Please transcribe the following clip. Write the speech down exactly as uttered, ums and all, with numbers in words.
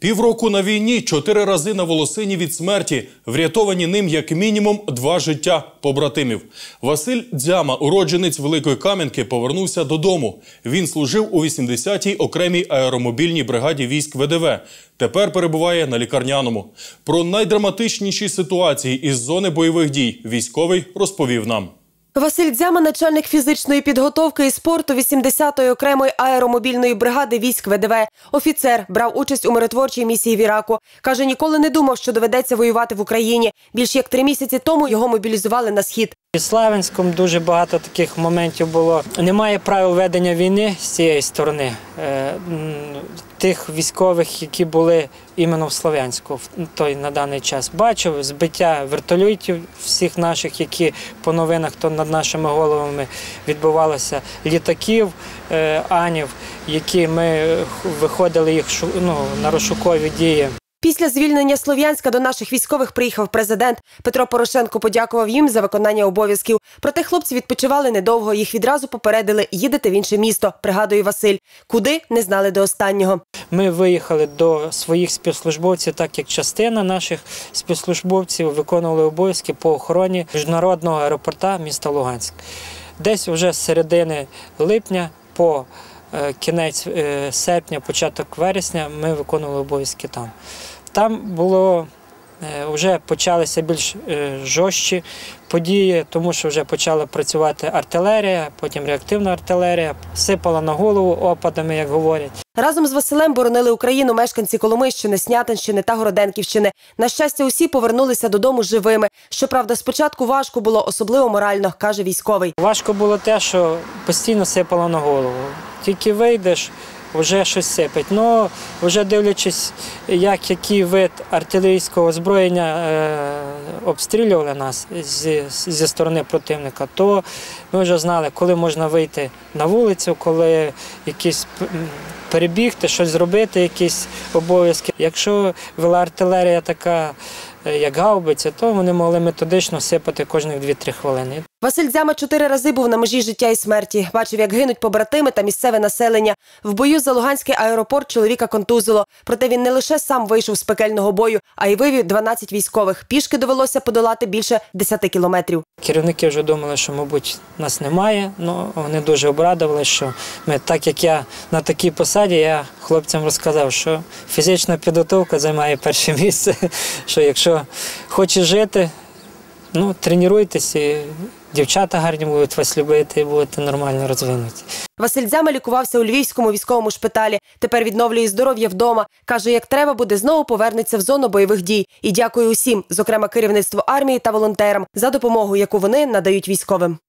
Півроку на війні, чотири рази на волосині від смерті. Врятовані ним як мінімум два життя побратимів. Василь Дзяма, уродженець Великої Кам'янки, повернувся додому. Він служив у вісімдесятій окремій аеромобільній бригаді військ Ве Де Ве. Тепер перебуває на лікарняному. Про найдраматичніші ситуації із зони бойових дій військовий розповів нам. Василь Дзяма – начальник фізичної підготовки і спорту вісімдесятої окремої аеромобільної бригади військ Ве Де Ве. Офіцер, брав участь у миротворчій місії в Іраку. Каже, ніколи не думав, що доведеться воювати в Україні. Більш як три місяці тому його мобілізували на схід. У Слов'янському дуже багато таких моментів було. Немає правил ведення війни з цієї сторони. Тих військових, які були іменно в Слов'янську той на даний час. Бачив збиття вертольотів всіх наших, які по новинах то над нашими головами відбувалося, літаків, анів, які ми виходили їх ну, на розшукові дії. Після звільнення Слов'янська до наших військових приїхав президент. Петро Порошенко подякував їм за виконання обов'язків. Проте хлопці відпочивали недовго. Їх відразу попередили – їдете в інше місто, пригадує Василь. Куди – не знали до останнього. Ми виїхали до своїх співслужбовців, так як частина наших співслужбовців виконували обов'язки по охороні міжнародного аеропорта міста Луганськ. Десь вже з середини липня по кінець серпня, початок вересня ми виконували обов'язки там. Там було, вже почалися більш жорсткі події, тому що вже почала працювати артилерія, потім реактивна артилерія, сипала на голову опадами, як говорять. Разом з Василем боронили Україну мешканці Коломийщини, Снятинщини та Городенківщини. На щастя, усі повернулися додому живими. Щоправда, спочатку важко було, особливо морально, каже військовий. Важко було те, що постійно сипало на голову. Тільки вийдеш, вже щось сипить. Ну, вже дивлячись, як який вид артилерійського озброєння е, обстрілювали нас зі, зі сторони противника, то ми вже знали, коли можна вийти на вулицю, коли якісь перебігти, щось зробити, якісь обов'язки. Якщо вела артилерія така, як гаубиця, то вони могли методично сипати кожних дві-три хвилини. Василь Дзяма чотири рази був на межі життя і смерті. Бачив, як гинуть побратими та місцеве населення. В бою за Луганський аеропорт чоловіка контузило. Проте він не лише сам вийшов з пекельного бою, а й вивів дванадцять військових. Пішки довелося подолати більше десяти кілометрів. Керівники вже думали, що, мабуть, нас немає. Ну, вони дуже обрадували, що ми, так як я на такій посаді, я хлопцям розказав, що фізична підготовка займає перше місце, що якщо хочеш жити, ну, тренуйтесь, і дівчата гарні будуть вас любити і будете нормально розвинуті. Василь Дзяма лікувався у Львівському військовому шпиталі. Тепер відновлює здоров'я вдома. Каже, як треба буде, знову повернеться в зону бойових дій. І дякує усім, зокрема керівництву армії та волонтерам, за допомогу, яку вони надають військовим.